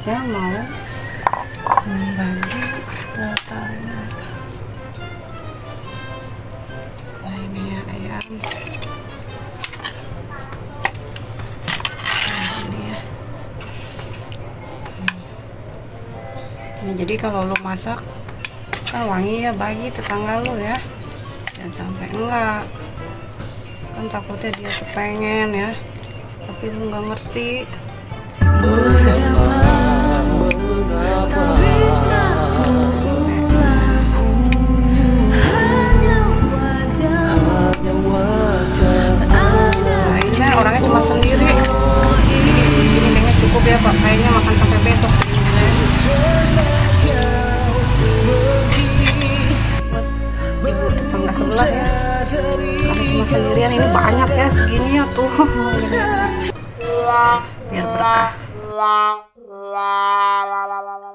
aja mau membagi kuotanya. Nah ini ya ayam. Nah ini ya. Nah, jadi kalau lu masak kan wangi ya, bagi tetangga lu ya, jangan sampai enggak, kan takutnya dia kepengen ya tapi lu nggak ngerti. Nah ini orangnya cuma sendiri, segini kayaknya cukup ya Pak, kayaknya makan sampai besok ibu tetangga sebelah ya, karena cuma sendirian ini banyak ya segini ya tuh biar berkah.